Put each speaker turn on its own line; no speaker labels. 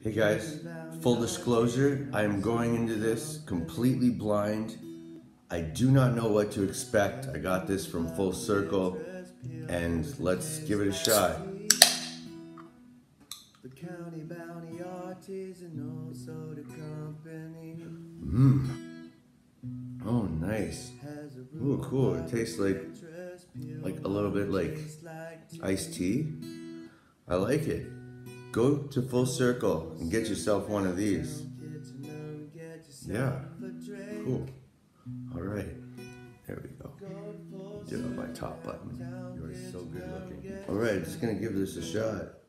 Hey guys, full disclosure, I am going into this completely blind. I do not know what to expect. I got this from Full Circle, and let's give it a shot. Oh, nice. Ooh, cool. It tastes like a little bit like iced tea. I like it. Go to Full Circle and get yourself one of these. Yeah, cool. All right, there we go. Did on my top button. You are so good looking. All right, just gonna give this a shot.